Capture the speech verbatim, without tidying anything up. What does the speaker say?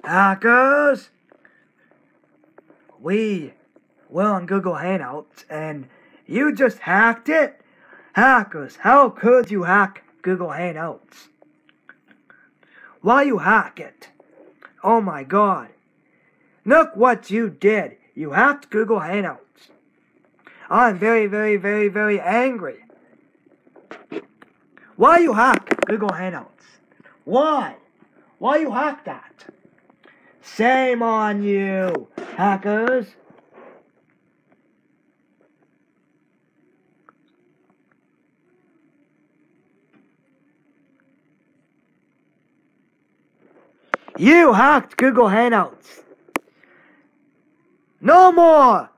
Hackers! We were on Google Hangouts and you just hacked it? Hackers, how could you hack Google Hangouts? Why you hack it? Oh my god. Look what you did. You hacked Google Hangouts. I'm very, very, very, very angry. Why you hack Google Hangouts? Why? Why you hack that? Shame on you, hackers. You hacked Google Hangouts. No more